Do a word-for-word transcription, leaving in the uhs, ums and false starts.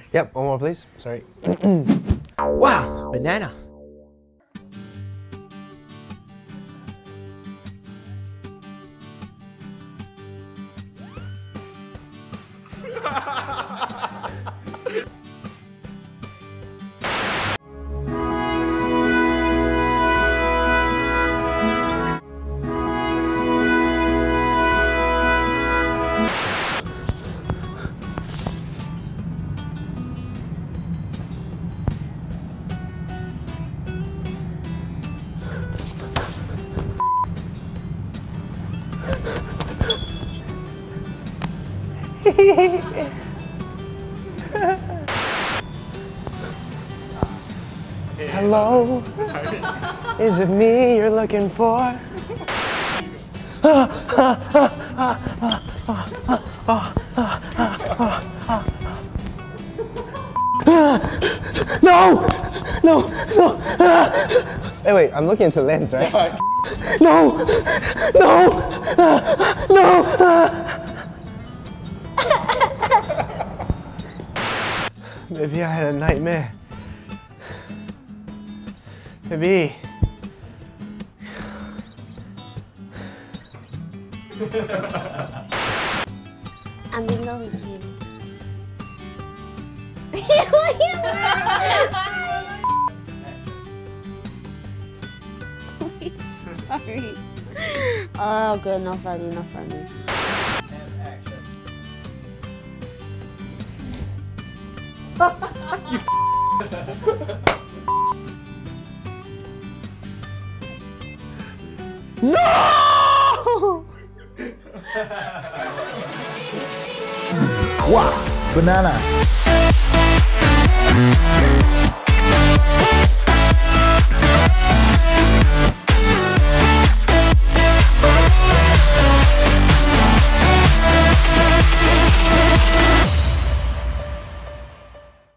Yep, one more please. Sorry. Wow, banana. Hello, is it me you're looking for? No! No! No! Hey, wait, I'm looking into the lens, right? No! No! No! Maybe I had a nightmare. Maybe. I'm in love with you. Sorry. Oh, good. Not funny. Not funny. And action. No! Wow, banana.